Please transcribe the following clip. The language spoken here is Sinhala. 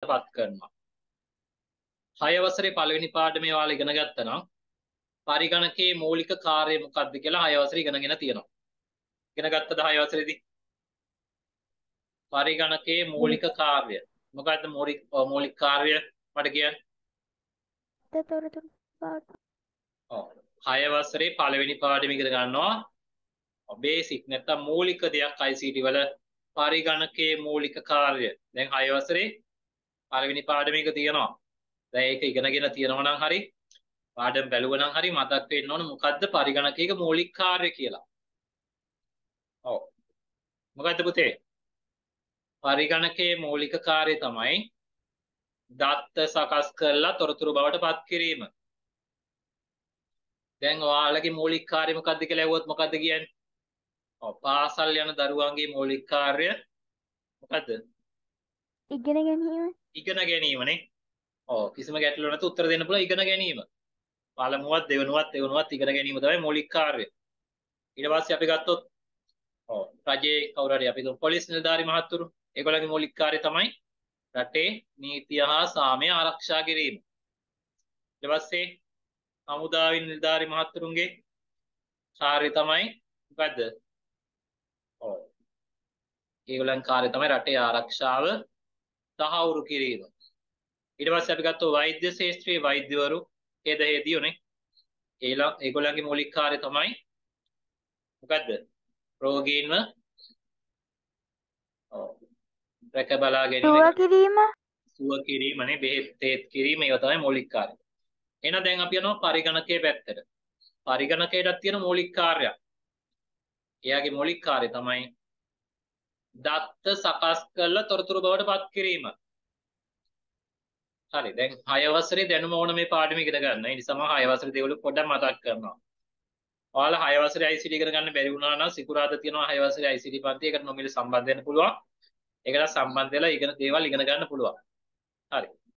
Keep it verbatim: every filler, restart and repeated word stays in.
පත් කරනවා. හය වසරේ පළවෙනි පාඩමේ ඔයාලා ඉගෙන ගත්තා නම් පරිගණකයේ මූලික කාර්යය මොකක්ද කියලා හය වසරේ ඉගෙනගෙන තියෙනවා. ඉගෙන ගත්තද හය වසරේදී? පරිගණකයේ මූලික කාර්යය. මොකක්ද මූලික මූලික කාර්යය මට කියන්න? තොරතුරු පාඩම. ඔව්. හය වසරේ පළවෙනි පාඩම ඉගෙන ගන්නවා. බේසික් නැත්තම් මූලික දෙයක් I C T වල පරිගණකයේ මූලික කාර්යය. දැන් හය වසරේ පළවෙනි පාඩමේක තියෙනවා. දැන් ඒක ඉගෙනගෙන තියෙනවා නම් හරි පාඩම් බැලුවා නම් හරි මතක් වෙන්න ඕන මොකද්ද පරිගණකයක මූලික කාර්ය කියලා. ඔව්. මොකද්ද පුතේ? පරිගණකයේ මූලික කාර්යය තමයි දත්ත සකස් කරලා තොරතුරු බවට පත් කිරීම. දැන් ඔයාලගේ මූලික කාර්යය මොකද්ද කියලා ඇහුවොත් මොකද්ද කියන්නේ? ඔව් පාසල් යන දරුවන්ගේ මූලික කාර්යය මොකද්ද? ඉගෙන ගැනීම. ඉගෙන ගැනීමනේ. ඔව් කිසිම ගැටලුවක් නැතුව උත්තර දෙන්න පුළුවන් ඉගෙන ගැනීම. පළමුවත් දෙවෙනුවත් තෙවනුවත් ඉගෙන ගැනීම තමයි මූලික කාර්යය. ඊට පස්සේ අපි ගත්තොත් ඔව් රජයේ කවුරු හරි අපි පොලිස් නිලධාරි මහත්තුරු ඒගොල්ලන්ගේ මූලික කාර්යය තමයි රටේ නීතිය හා සාමය ආරක්ෂා කිරීම. ඊට පස්සේ හමුදාවේ නිලධාරි මහත්තුරුන්ගේ කාර්යය තමයි මොකද්ද? ඔව් ඒගොල්ලන් කාර්යය තමයි රටේ ආරක්ෂාව තහවුරු කිරීම. ඊට පස්සේ අපි ගත්තොත් වෛද්‍ය ශාස්ත්‍රයේ වෛද්‍යවරු හේද හේදියෝනේ. ඒලා ඒගොල්ලන්ගේ මූලික කාර්යය තමයි මොකද්ද? රෝගීන්ව ඔව් රැක බලා ගැනීම. සුව කිරීම. සුව කිරීමනේ බෙහෙත් තේත් කිරීම ඒවා තමයි මූලික කාර්ය. එහෙනම් දැන් අපි යනවා පරිගණකයේ පැත්තට. පරිගණකයටත් තියෙන මූලික කාර්යයක්. එයාගේ මූලික කාර්යය තමයි දත්ත සකස් කරලා තොරතුරු බවට පත් කිරීම. හරි දැන් හය වසරේ දැනුම ඕන මේ පාඩම ඉගෙන ගන්න. ඒ නිසා මම හය වසරේ දේවලු පොඩ්ඩක් මතක් කරනවා. ඔයාලා හය වසරේ I C T ඉගෙන ගන්න බැරි වුණා නම් සිකුරාදා තියෙනවා හය වසරේ I C T පන්ති. ඒකට නොමිලේ සම්බන්ධ වෙන්න පුළුවන්. ඒකට සම්බන්ධ වෙලා ඉගෙන දේවල් ඉගෙන ගන්න පුළුවන්. හරි.